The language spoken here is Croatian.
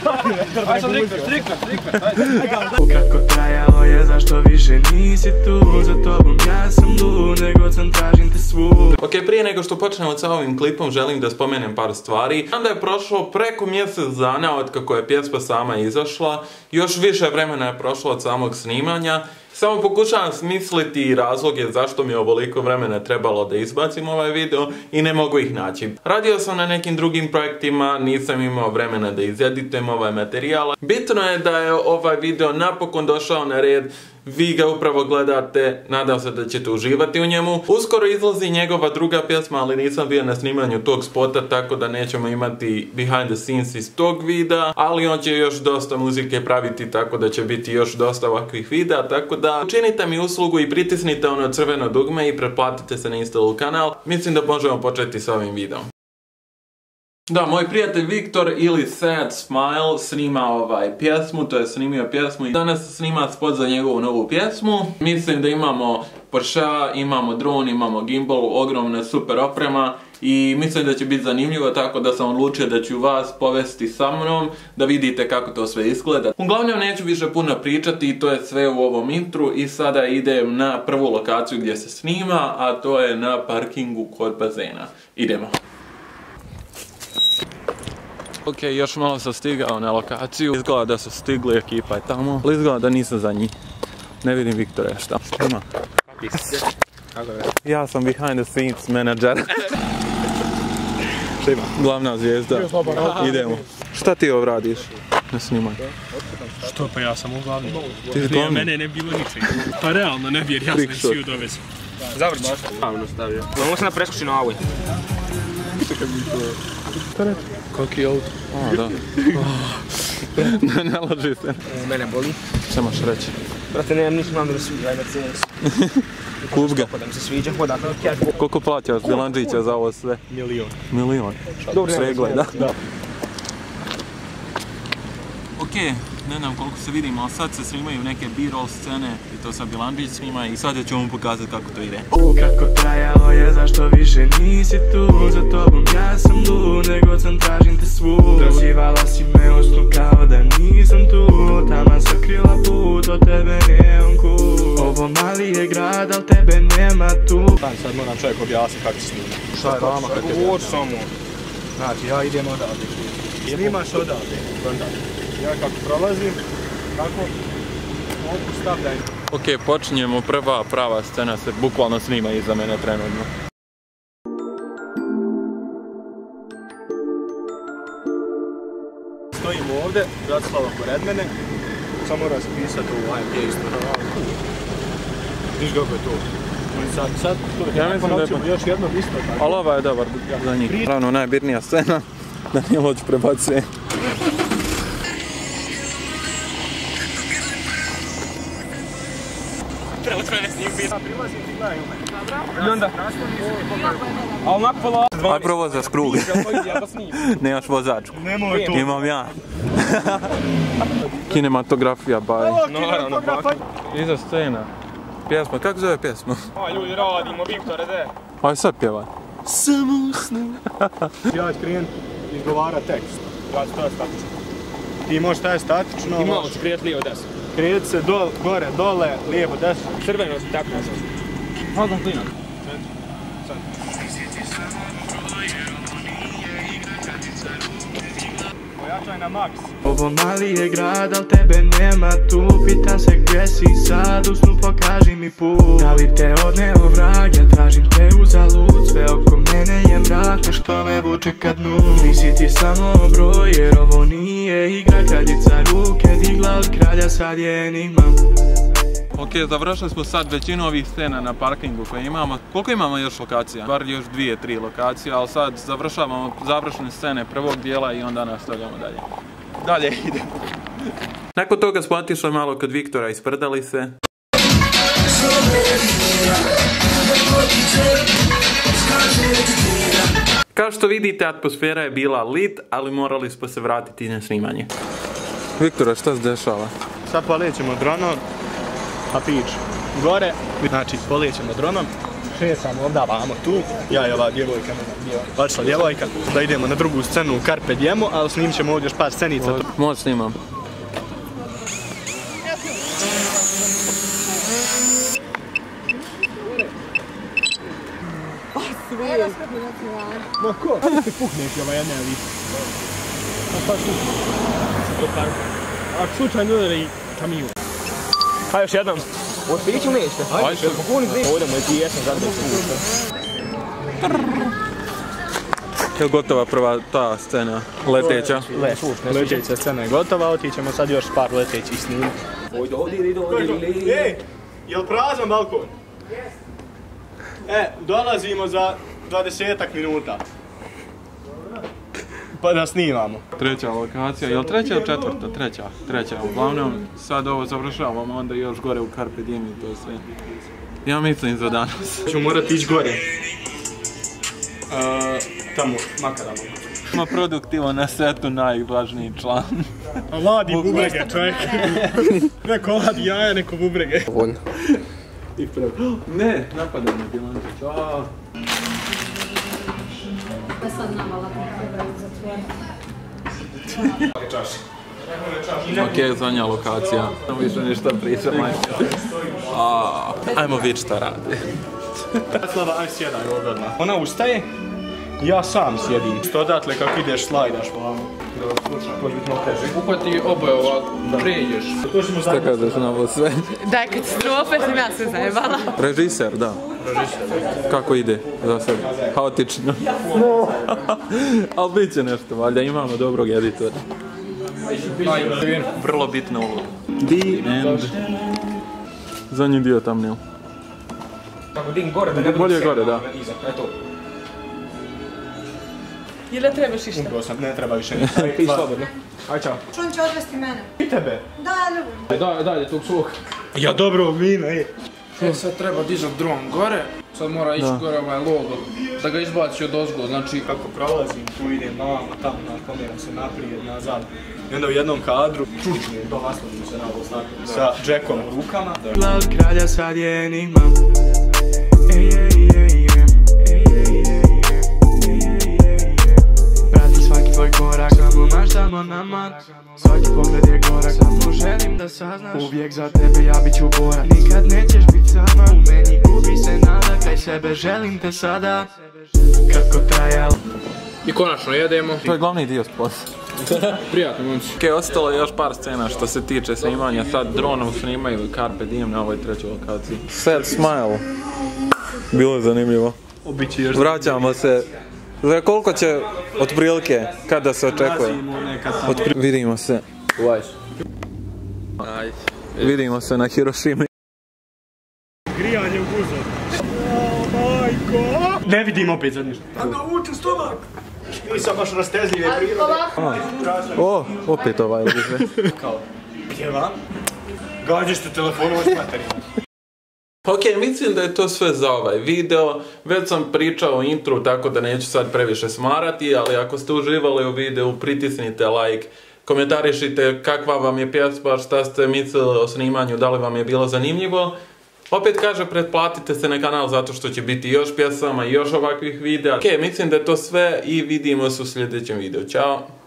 Aj sad strikver. Kako trajalo je, zašto više nisi tu? Za tobom ja sam tu, nego sam tražim te svud. Ok, prije nego što počnemo sa ovim klipom, želim da spomenem par stvari. Znam da je prošlo preko mjesec dana od kako je pjesma sama izašla. Još više vremena je prošlo od samog snimanja. Samo pokušavam smisliti razloge zašto mi je ovoliko vremena trebalo da izbacim ovaj video i ne mogu ih naći. Radio sam na nekim drugim projektima, nisam imao vremena da izeditujem ovaj materijal. Bitno je da je ovaj video napokon došao na red. Vi ga upravo gledate, nadam se da ćete uživati u njemu. Uskoro izlazi njegova druga pjesma, ali nisam bio na snimanju tog spota, tako da nećemo imati behind the scenes iz tog videa, ali on će još dosta muzike praviti, tako da će biti još dosta ovakvih videa, tako da učinite mi uslugu i pritisnite ono crveno dugme i pretplatite se na Instalu kanal. Mislim da možemo početi s ovim videom. Da, moj prijatelj Viktor ili Sad Smile snima pjesmu, to je snimio pjesmu i danas snima spot za njegovu novu pjesmu. Mislim da imamo Porsche, imamo dron, imamo gimbal, ogromna super oprema i mislim da će biti zanimljivo, tako da sam odlučio da ću vas povesti sa mnom da vidite kako to sve izgleda. Uglavnom neću više puno pričati i to je sve u ovom intru i sada idem na prvu lokaciju gdje se snima, a to je na parkingu kod bazena. Idemo. Ok, još malo sam stigao na lokaciju. Izgleda da su stigli, ekipa je tamo. Ali izgleda da nisam za njih. Ne vidim Viktore, šta? Ima. Ja sam behind the scenes manager. Šta ima? Glavna zvijezda. Idemo. Šta ti ovo radiš na snimanju? Što pa ja sam uglavnom. Prije mene ne bilo ničeg. Pa realno ne vjer, ja sam siju dovez. Zavrći. Pravno stavio. Mogu se na preskoči na ovoj. Koliki je auto? A, da. Ne loži se. Mene boli. Šta maš reći? Brate, nemam ništa, mam da mi sviđa, aj Mercedes. Kup ga. Da mi se sviđa, hoda. Koliko plaćaš Bilandžića za ovo sve? Milion. Pregled, da? Ok, ne znam koliko se vidimo, ali sad se snimaju neke B-roll scene i to sad Bilandžić snima i sad ću vam pokazati kako to ide. Kako trajalo je, zašto više nisi tu? Za tobom ja sam tu, nego sam tražim te svud. Prozivala si me usnu kao da nisam tu, tamo sakrila put, od tebe nemam kut. Ovo mali je grad, al tebe nema tu. Sad moram čovjek objasniti kako se snima. Šta je vama kad te Govoč samo. Znači, ja idem odavde. Snimaš odavde. Ja kako prolazim, tako mogu stavljaj. Ok, počinjemo, prva prava scena se bukvalno snima iza mene trenutno. Stojim ovdje, Bratislava pored mene, samo moram se pisati u AMG isto. Viš kako je to? Sad Ja mislim da je još jednom isto tako. Ali ova je dobar za njih. Naravno, najbitnija scena, da nije loć prebacuje. Prilazim ti gledaj u mene. I onda? A onak pola... Aj provozaš krug. Nemaš vozačku. Nemoj to. Imam ja. Kinematografija, baj. Naravno, bak. Iza scena. Pjesma, kako zove pjesma? A ljudi, radimo, Viktore, de. Aj sad pjevaj. Samo usnu. Ja ću krenut izgovarat tekst. Ja ću to statično. Ti možeš taj statično. I malo ću krijet lijevo desno. Krijet se gore, dole, lijevo, desno. Crveno si tako nešto. Odmah klinak. Pojačaj na maks. Ovo mali je grad, al tebe nema tu. Pitam se gdje si sad, usnu pokaži mi put. Da li te odneo vrag, ja tražim te uzalud. Sve oko mene je mrak, nešto me vuče ka dnu. Nisi ti samo broj, jer ovo nije igra. Kraljica ruke digla od kralja, sad je enigma. Ok, završili smo sad većinu ovih scena na parkingu koje imamo. Koliko imamo još lokacija? Bar još 2-3 lokacije, ali sad završavamo završene scene prvog dijela i onda nastavljamo dalje. Dalje idemo. Nakon toga smo otišli malo kod Viktora, isprdali se. Kao što vidite, atmosfera je bila lit, ali morali smo se vratiti na snimanje. Viktore, šta se dešava? Sad polećemo dronom, a pić gore. Znači, polećemo dronom šetamo ovdje vamo tu, ja i ova djevojka, vaša djevojka, da idemo na drugu scenu u Carpe Diemu, ali snimit ćemo ovdje još par scenica. Možda snimam. Ma ko? Kako ti pukneš ovaj jedna ili? Pa ako slučajno udari kamion. Hajde još jednom. Otpiću nešto. Hajde što pokuni gdje. Ovdje moj ti jesam zadnje puta. Je li gotova prva ta scena? Leteća? Leteća scena je gotova, otićemo sad još par letećih snimati. Ej, je li prazan balkon? Dolazimo za 20 minuta. Pa da snimamo. Treća lokacija, je li treća ili četvrta? Treća. Uglavnom, sad ovo završavamo, onda još gore u Carpe Diem i to sve. Ja mislim za danas. Ću morati ići gore. Tamo, Makarama. Ima produktivan na setu najvažniji član. Ladi bubrege, čovjek. Neko ladi jaja, neko bubrege. Ne, napadaj me Bilančić. Ok, zadnja lokacija. Više ništa pričam, ajmo vidjeti šta radi. Slava, aj sjedaj ovdje odmah. Ona ustaje, ja sam sjedim. Što odatle kako ideš slajdaš vamo. Uhvati oboje ovako, pređeš. Šta kažeš na ovo sve? Da je katastrofa, sam ja se zajebala. Režiser, da. Kako ide za sebe? Haotično. Ali bit će nešto, valjda imamo dobrog editora. Vrlo bitna uloga. The end. Zadnji dio thumbnail. Bolje gore, da. Ili ne trebaš išta? Upravo sam, ne treba više ništa. Ti slobodno. Aj čao. On će odvesti mene. I tebe? Da, ljubim. Daj tog svog. Ja dobro vino, ej. Sad treba dizat dron gore. Sad mora ići gore ovaj logo. Da ga izbaci od ozgo, znači... Kako prolazim, tu idem na vama, tamo, pomeram se naprijed, nazad. I onda u jednom kadru, čučne, to naslovim se na ovo znakom. Sa Jackom u rukama. Lav kralja sad je enigma. Tvoj korak, samo maštamo na mat. Svaki pogled je korak, samo želim da saznaš. Uvijek za tebe ja bit ću borac. Nikad nećeš bit sama, u meni gubi se nada. Kraj sebe želim te sada. Kratko trajalo. I konačno jedemo. To je glavni dio spota. Prijatno, momci. Ok, ostalo je još par scena što se tiče snimanja. Sad dronom snimaju Carpe Diem na ovoj trećoj lokaciji. Sad smile. Bilo je zanimljivo. Vraćamo se. Za koliko će otprilike, kada se očekuje? Vidimo se. Vidimo se na Hirošimi. Grijanje u guzo. Majko! Ne vidim opet za ništa. A da uče stomak! Nisam baš rastezljive prirode. O, opet ovaj liže. Kao, gdje vam? Gađeš te telefonu od materina. Ok, mislim da je to sve za ovaj video. Već sam pričao o intru, tako da neću sad previše smarati, ali ako ste uživali u videu, pritisnite like, komentarišite kakva vam je pjesma, šta ste mislili o snimanju, da li vam je bilo zanimljivo. Opet kaže, pretplatite se na kanal zato što će biti još pjesama i još ovakvih videa. Ok, mislim da je to sve i vidimo se u sljedećem videu. Ćao!